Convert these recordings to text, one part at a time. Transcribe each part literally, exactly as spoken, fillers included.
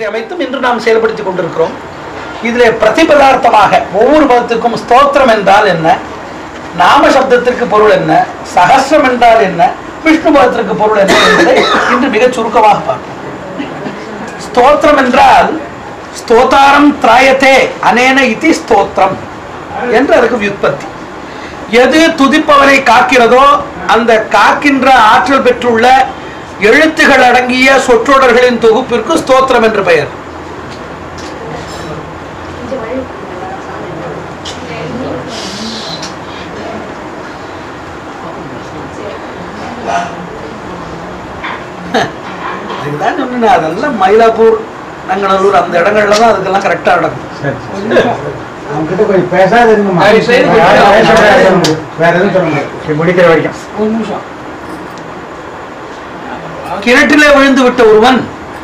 பற்றி அமைத்தும் இன்று நாம் செயல்படுத்திக் கொண்டிருக்கிறோம். இதிலே பிரதிபதார்த்தமாக ஒவ்வொரு பதத்திற்கும் ஸ்தோத்திரம் என்றால் என்ன, நாம சப்தத்திற்கு பொருள் என்ன, சகஸ்ரம் என்றால் என்ன, விஷ்ணு பதத்திற்கு பொருள் என்ன என்பதை இன்று மிகச் சுருக்கமாக பார்ப்போம். ஸ்தோத்திரம் என்றால் ஸ்தோதாரம் திராயத்தே அனேன இதி ஸ்தோத்திரம் என்று அதுக்கு வியுற்பத்தி. எது துதிப்பவனை காக்கிறதோ அந்த காக்கின்ற ஆற்றல் பெற்றுள்ள எழுத்துகள் அடங்கிய சொற்றொடர்களின் தொகுப்பிற்கு ஸ்தோத்திரம் என்று பெயர். அதுதான் சொன்னேன், அதெல்லாம் மயிலாப்பூர் நங்கநல்லூர் அந்த இடங்கள்ல தான் அதுக்கெல்லாம் கரெக்டா நடக்கும். கிணற்றிலே விழுந்து விட்ட ஒருவன்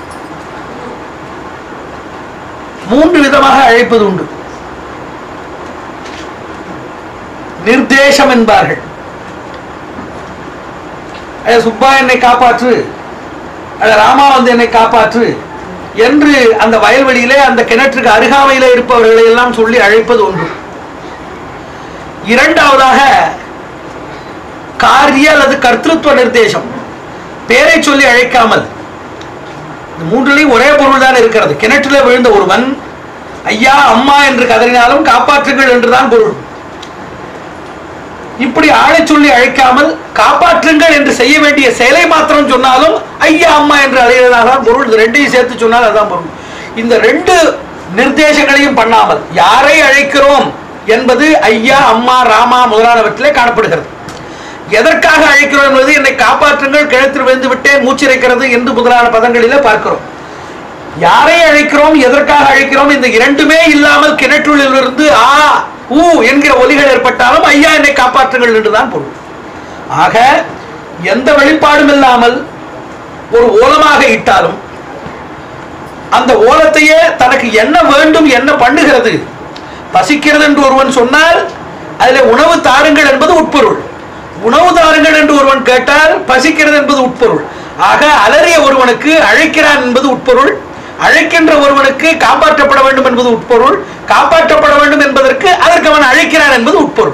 மூன்று விதமாக அழைப்பது உண்டு. நிர்தேசம் என்பார்கள். சுப்பா என்னை காப்பாற்று, ராமா வந்து என்னை காப்பாற்று என்று அந்த வயல்வெளியிலே அந்த கிணற்றுக்கு அருகாமையிலே இருப்பவர்களை எல்லாம் சொல்லி அழைப்பது ஒன்று. இரண்டாவதாக காரிய அல்லது கர்த்திருவ நிர்தேசம், பேரை சொல்லி அழைக்காமல். மூன்றிலையும் ஒரே பொருள் தான் இருக்கிறது. கிணற்றிலே விழுந்த ஒருவன் ஐயா அம்மா என்று கதறினாலும் காப்பாற்றுங்கள் என்றுதான் பொருள். இப்படி ஆளை சொல்லி அழைக்காமல் காப்பாற்றுங்கள் என்று செய்ய வேண்டிய செயலை மாத்திரம் சொன்னாலும் ஐயா அம்மா என்று அழைகிறதாக பொருள். இந்த ரெண்டையும் சேர்த்து சொன்னால் அதுதான் பொருள். இந்த ரெண்டு நிர்தேசங்களையும் பண்ணாமல் யாரை அழைக்கிறோம் என்பது ஐயா அம்மா ராமா முதலானவற்றிலே காணப்படுகிறது. எதற்காக அழைக்கிறோம் என்பது என்னை காப்பாற்றுங்கள், கிணற்றில் விழுந்து விட்டேன், மூச்சிறைக்கிறது என்று முதலான பதங்களிலே பார்க்கிறோம். யாரை அழைக்கிறோம், எதற்காக அழைக்கிறோம், இந்த இரண்டுமே இல்லாமல் கிணற்றுள்ளிலிருந்து ஆ ஊ என்கிற ஒலிகள் ஏற்பட்டாலும் ஐயா என்னை காப்பாற்றுங்கள் என்றுதான் பொருள். ஆக எந்த வெளிப்பாடும் இல்லாமல் ஒரு ஓலமாக இட்டாலும் அந்த ஓலத்தையே தனக்கு என்ன வேண்டும் என்ன பண்ணுகிறது. பசிக்கிறது என்று ஒருவன் சொன்னால் அதில் உணவு தாருங்கள் என்பது உட்பொருள். உணவு தாருங்கள் என்று ஒருவன் கேட்டால் பசிக்கிறது என்பது உட்பொருள். ஆக அலறிய ஒருவனுக்கு அழைக்கிறான் என்பது உட்பொருள், அழைக்கின்ற ஒருவனுக்கு காப்பாற்றப்பட வேண்டும் என்பது உட்பொருள், காப்பாற்றப்பட வேண்டும் என்பதற்கு அதற்கு அவன் அழைக்கிறான் என்பது உட்பொருள்.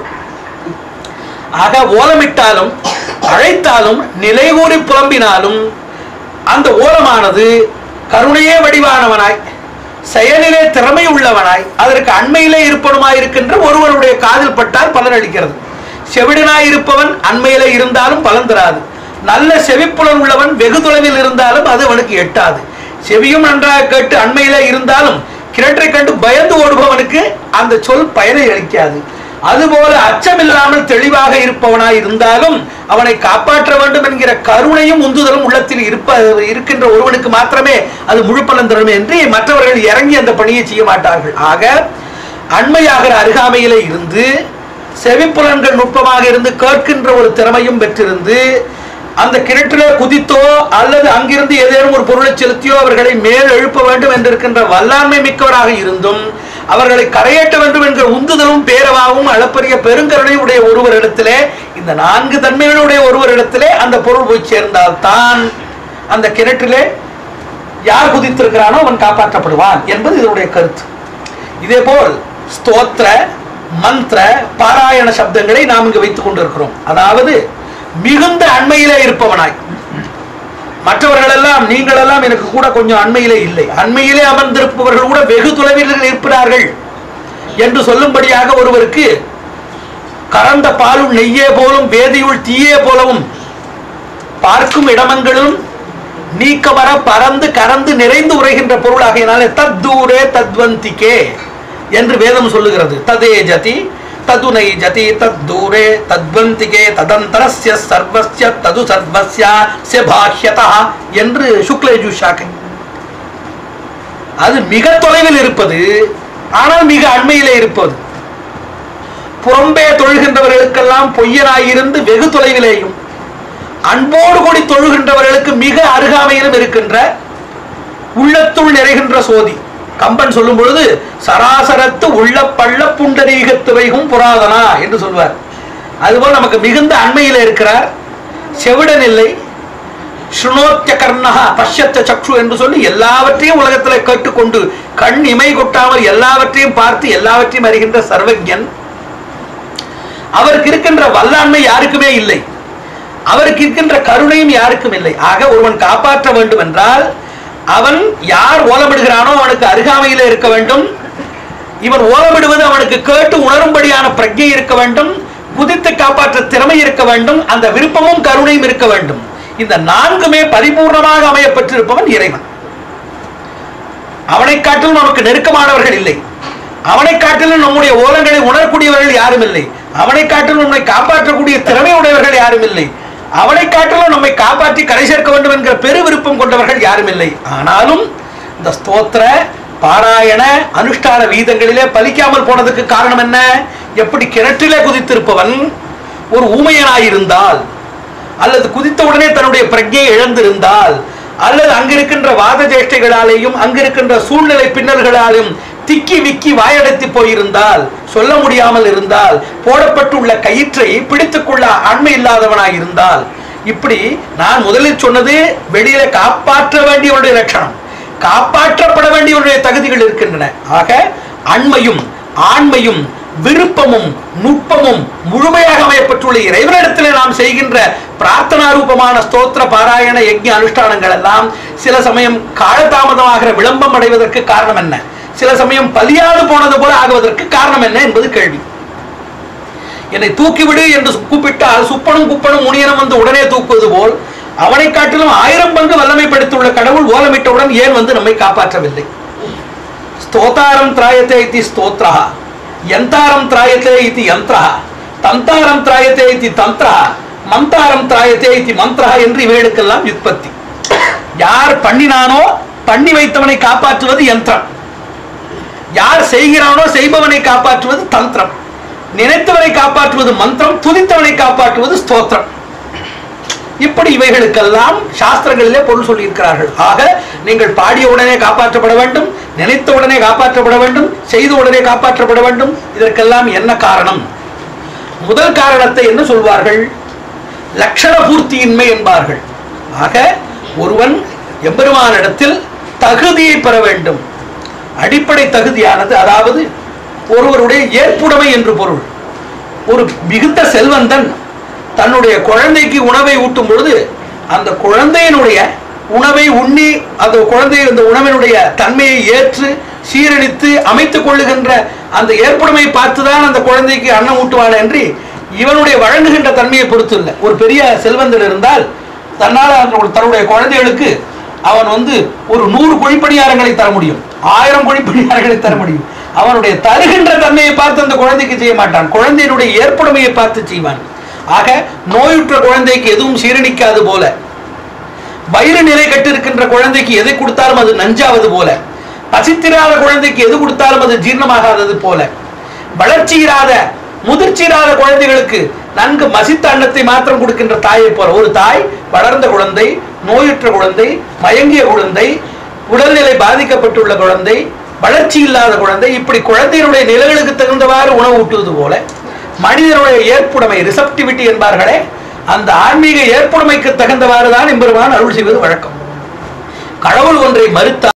ஆக ஓலமிட்டாலும் அழைத்தாலும் நிலை கூறி புலம்பினாலும் அந்த ஓலமானது கருணையே வடிவானவனாய் செயலிலே திறமை உள்ளவனாய் அதற்கு அண்மையிலே இருப்பவனாய் இருக்கின்ற ஒருவருடைய காதில் பட்டால் பலன் அளிக்கிறது. செவிடனாய் இருப்பவன் அண்மையிலே இருந்தாலும் பலன் தராது. நல்ல செவிப்புலன் உள்ளவன் வெகு தொலைவில் இருந்தாலும் அது அவனுக்கு எட்டாது. செவியும் நன்றாக கேட்டு அண்மையிலே இருந்தாலும் கிணற்றை கண்டு பயந்து ஓடுபவனுக்கு அந்த சொல் பயனை அளிக்காது. அதுபோல அச்சமில்லாமல் தெளிவாக இருப்பவனாய் இருந்தாலும் அவனை காப்பாற்ற வேண்டும் என்கிற கருணையும் உந்துதலும் உள்ளத்தில் இருப்ப இருக்கின்ற ஒருவனுக்கு மாத்திரமே அது முழு பலன் தரும் என்று மற்றவர்கள் இறங்கி அந்த பணியை செய்ய மாட்டார்கள். ஆக அண்மையாகிற அருகாமையிலே இருந்து செவிப்புலன்கள் நுட்பமாக இருந்து கேட்கின்ற ஒரு திறமையும் பெற்றிருந்து அந்த கிணற்றிலே குதித்தோ அல்லது அங்கிருந்து ஏதேனும் ஒரு பொருளை செலுத்தியோ அவர்களை மேல் எழுப்ப வேண்டும் என்றிருக்கின்ற வல்லாண்மை மிக்கவராக இருந்தும் அவர்களை கரையேற்ற வேண்டும் என்கிற உந்துதலும் பேரவாகவும் அளப்பரிய பெருங்கருணை உடைய ஒருவரிடத்திலே, இந்த நான்கு தன்மைகளுடைய ஒருவரிடத்திலே அந்த பொருள் போய் சேர்ந்தால் தான் அந்த கிணற்றிலே யார் குதித்திருக்கிறானோ அவன் காப்பாற்றப்படுவான் என்பது இதனுடைய கருத்து. இதே போல் ஸ்தோத்திர மந்திர பாராயண சப்தங்களை நாம் இங்கு வைத்துக் கொண்டிருக்கிறோம். அதாவது மிகுந்த அண்மையிலே இருப்பவனாய், மற்றவர்கள் எல்லாம் நீங்கள் எல்லாம் எனக்கு கூட கொஞ்சம் அண்மையிலே இல்லை, அண்மையிலே அமர்ந்திருப்பவர்கள் கூட வெகு தொலைவில் இருக்கிறார்கள் என்று சொல்லும்படியாக ஒருவருக்கு கறந்த பாலும் நெய்யே போலும் வேதியுள் தீயே போலவும் பார்க்கும் இடமங்களும் நீக்கமர பறந்து கறந்து நிறைந்து உரைகின்ற பொருளாகையினாலே தத்தூரே தத்வந்திகே என்று வேதம் சொல்லுகிறது. ததே ஜதி ததுனை ஜதி தத்தூரே தத்வந்திகே ததந்தரஸ்ய சர்வஸ்ய தது சர்வஸ்ய ஸ்யபாஹ்யதா என்று சுக்லயஜு சாக்கை. அது மிக தொலைவில் இருப்பது, ஆனால் மிக அண்மையிலே இருப்பது. புறம்பே தொழுகின்றவர்களுக்கெல்லாம் பொய்யனாயிருந்து வெகு தொலைவிலேயும் அன்போடு கூடி தொழுகின்றவர்களுக்கு மிக அருகாமையிலும் இருக்கின்ற உள்ளத்துள் நிறைகின்ற சோதி. கம்பன் சொல்லும் பொழுது சராசரத்து உள்ள பள்ள புண்டரீகத்து வைகும் புராதனா என்று சொல்வார். அதுபோல் நமக்கு மிகுந்த அண்மையில் இருக்கிறார், செவிடன் இல்லை, ஸ்ருணோத்ய கர்ணஹா பஷ்யத்த சக்ஷு என்று சொல்லி எல்லாவற்றையும் உலகத்தில் கேட்டுக்கொண்டு கண் இமை கொட்டாமல் எல்லாவற்றையும் பார்த்து எல்லாவற்றையும் அறிகின்ற சர்வஜன். அவருக்கு இருக்கின்ற வல்லாண்மை யாருக்குமே இல்லை, அவருக்கு இருக்கின்ற கருணையும் யாருக்கும் இல்லை. ஆக ஒருவன் காப்பாற்ற வேண்டும் என்றால் அவன் யார் ஓலமிடுகிறானோ அவனுக்கு அருகாமையில் இருக்க வேண்டும். இவன் ஓலமிடுவது அவனுக்கு கேட்டு உணரும்படியான பிரஜை இருக்க வேண்டும். குதித்து காப்பாற்ற திறமை இருக்க வேண்டும். அந்த விருப்பமும் கருணையும் இருக்க வேண்டும். இந்த நான்குமே பரிபூர்ணமாக அமையப்பட்டிருப்பவன் இறைவன். அவனை காட்டிலும் நமக்கு நெருக்கமானவர்கள் இல்லை, அவனை காட்டிலும் நம்முடைய ஓலங்களை உணரக்கூடியவர்கள் யாரும் இல்லை, அவனை காட்டிலும் நம்மை காப்பாற்றக்கூடிய திறமை உடையவர்கள் யாரும் இல்லை, அவனை காட்டிலும் நம்மை காப்பாற்றி கரை சேர்க்க வேண்டும் என்கிற பெரு விருப்பம் கொண்டவர்கள் யாரும் இல்லை. ஆனாலும் இந்த ஸ்தோத்திர பாராயண அனுஷ்டான வீதங்களிலே பலிக்காமல் போனதுக்கு காரணம் என்ன? எப்படி கிணற்றிலே குதித்திருப்பவன் ஒரு ஊமையனாயிருந்தால், அல்லது குதித்த உடனே தன்னுடைய பிரஜையை இழந்திருந்தால், அல்லது அங்கிருக்கின்ற வாத ஜேஷ்டைகளாலேயும் அங்கிருக்கின்ற சூழ்நிலை பின்னல்களாலும் திக்கி விக்கி வாயடைத்து போயிருந்தால், சொல்ல முடியாமல் இருந்தால், போடப்பட்டுள்ள கயிற்றை பிடித்துக் கொள்ள ஆண்மை இல்லாதவனாய் இருந்தால், இப்படி நான் முதலில் சொன்னது வெளியில காப்பாற்ற வேண்டியவருடைய லட்சணம், காப்பாற்றப்பட வேண்டியவருடைய தகுதிகள் இருக்கின்றன. ஆக அண்மையும் ஆண்மையும் விருப்பமும் நுட்பமும் முழுமையாக அமையப்பட்டுள்ள இறைவனிடத்திலே நாம் செய்கின்ற பிரார்த்தனா ரூபமான ஸ்தோத்திர பாராயண யஜ்ஞ அனுஷ்டானங்கள் எல்லாம் சில சமயம் காலதாமதமாகிற விளம்பம் அடைவதற்கு காரணம் என்ன, சில சமயம் பலியாது போனது போல ஆகுவதற்கு காரணம் என்ன என்பது கேள்வி. என்னை தூக்கிவிடு என்று கூப்பிட்டால் சுப்பனும் குப்பனும் முனியனும் வந்து உடனே தூக்குவது போல் அவனை காட்டிலும் ஆயிரம் பங்கு வல்லமை படுத்துள்ள கடவுள் ஓலமிட்டவுடன் ஏன் வந்து நம்மை காப்பாற்றவில்லை? ஸ்தோதாரம் திராயத்தே இதி ஸ்தோத்ரா, யந்தாரம் திராயத்தே இதி யந்திரா, தந்தாரம் திராயத்தே இதி தந்திரா, மந்தாரம் திராயத்தே இதி மந்திரா என்று இவைகளுக்கெல்லாம் யுத்பத்தி. யார் பண்ணினானோ பண்ணி வைத்தவனை காப்பாற்றுவது யந்திரம், யார் செய்கிறானோ செய்பவனை காப்பாற்றுவது தந்திரம், நினைத்தவனை காப்பாற்றுவது மந்திரம், துதித்தவனை காப்பாற்றுவது ஸ்தோத்திரம். இப்படி இவைகளுக்கெல்லாம் சாஸ்திரங்களிலே பொருள் சொல்லி இருக்கிறார்கள். ஆக நீங்கள் பாடிய உடனே காப்பாற்றப்பட வேண்டும், நினைத்த உடனே காப்பாற்றப்பட வேண்டும், செய்த உடனே காப்பாற்றப்பட வேண்டும். இதற்கெல்லாம் என்ன காரணம்? முதல் காரணத்தை என்ன சொல்வார்கள்? லட்சண பூர்த்தியின்மை என்பார்கள். ஆக ஒருவன் எம்பெருமானிடத்தில் தகுதியை பெற வேண்டும். அடிப்படை தகுதியானது, அதாவது ஒருவருடைய ஏற்புடைமை என்று பொருள். ஒரு மிகுந்த செல்வந்தன் தன்னுடைய குழந்தைக்கு உணவை ஊட்டும் பொழுது அந்த குழந்தையினுடைய உணவை உண்ணி அந்த குழந்தை அந்த உணவினுடைய தன்மையை ஏற்று சீரழித்து அமைத்துக் கொள்ளுகின்ற அந்த ஏற்புடைமை பார்த்துதான் அந்த குழந்தைக்கு அன்னம் ஊட்டுவான் என்று இவனுடைய வழங்குகின்ற தன்மையை பொறுத்து இல்லை. ஒரு பெரிய செல்வந்தர் இருந்தால் தன்னால் தன்னுடைய குழந்தைகளுக்கு அவன் வந்து ஒரு நூறு குழிப்பணியாரங்களை தர முடியும், ஆயிரம் குழிப்பணியாரங்களை தர முடியும். அவனுடைய தருகின்ற தன்மையை பார்த்து அந்த குழந்தைக்கு செய்ய மாட்டான், குழந்தையினுடைய ஏற்புடைமையை பார்த்து செய்வான். ஆக நோயுற்ற குழந்தைக்கு எதுவும் சீரணிக்காது போல, வயிறு நிலை கட்டிருக்கின்ற குழந்தைக்கு எதை கொடுத்தாலும் அது நஞ்சாவது போல, பசித்திராத குழந்தைக்கு எது கொடுத்தாலும் அது ஜீர்ணமாகாதது போல, வளர்ச்சியிராத முதிர்ச்சியிராத குழந்தைகளுக்கு நன்கு மசித்த அன்னத்தை மாத்திரம் கொடுக்கின்ற தாயை போல, ஒரு தாய் வளர்ந்த குழந்தை, நோயுற்ற குழந்தை, மயங்கிய குழந்தை, உடல்நிலை பாதிக்கப்பட்டுள்ள குழந்தை, வளர்ச்சி இல்லாத குழந்தை, இப்படி குழந்தையினுடைய நிலைகளுக்கு தகுந்தவாறு உணவு ஊட்டுவது போல மனிதனுடைய ஏற்புடைமை ரிசப்டிவிட்டி என்பார்களே, அந்த ஆன்மீக ஏற்புடைமைக்கு தகுந்தவாறு தான் எம்பெருமான் அருள் செய்வது வழக்கம். கடவுள் ஒன்றை மறுத்தால்